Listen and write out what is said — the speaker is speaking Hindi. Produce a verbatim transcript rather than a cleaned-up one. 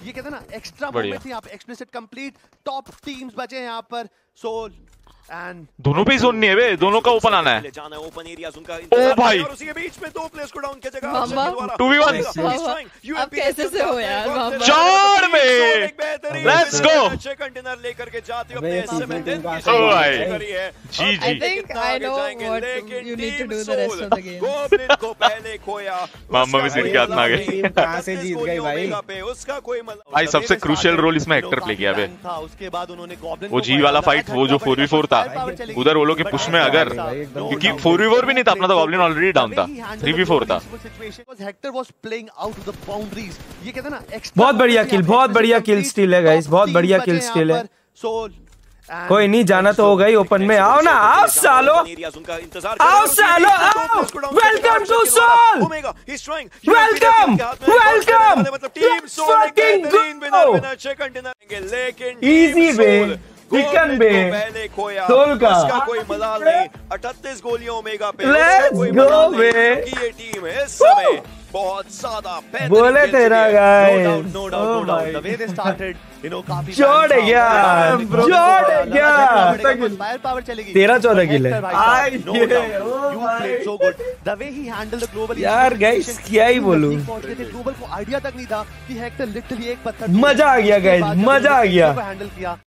ये कहते हैं ना एक्स्ट्रा मोमेंट थी यहाँ पे, एक्सप्लिसिट कंप्लीट टॉप टीम्स बचे हैं यहाँ पर। सोल एंड दोनों पे जोन नहीं है बे, दोनों का ओपन आना है। जाना ओपन एरियाज उनका ओ भाई और उसी के बीच में दो प्लेयर्स को डाउन किया जाएगा। टू वी वन अब कैसे से हो यार मामा, चार में लेट्स गो। अच्छे कंटेनर लेकर के जाते हो अपने हिस्से में दिन की ओ भाई करी है। जी I जी think I know what you need to do the rest of the game. Goblin को पहले खोया, मामा भी सिर के हाथ में आ गए। कहां से जीत गए भाई? उसका कोई मतलब भाई सबसे क्रूशियल रोल इसमें हेक्टर प्ले किया बे। उसके बाद उन्होंने गॉब्लिन वो जी वाला फाइट, वो जो फोर वी फोर था उधर वो लोग के पुश में, अगर क्योंकि फोर वी फोर भी नहीं था अपना, तो गॉब्लिन ऑलरेडी डाउन था, थ्री वी फोर था। Hector was playing out of the boundaries. ये कहते हैं ना बहुत बढ़िया किल, बहुत बढ़िया किल स्टील है गाइस, बहुत बढ़िया किल स्टील है। सोल कोई नहीं, जाना तो हो गई ओपन में। आओ ना, आओ सालो, आओ सालो, आओ। Welcome to Soul, welcome welcome, let's fucking go. Easy way, chicken बे, सोल का कोई मजाल नहीं। अठतीस गोलियों ओमेगा पे, लेट्स गो बे। ये टीम है इस समय बहुत ज्यादा बोले तेरा guys, no doubt no doubt the way they started, you know काफी जोड़ है क्या, जोड़ है क्या। फायर पावर चलेगी। तेरह चौदह किल है the way he handle the global. यार गाइस क्या ही बोलूं, ग्लोबल को आइडिया तक नहीं था कि हेक्टर लिटरली एक पत्थर। मजा आ गया गाइस, मजा आ गया। हैंडल किया।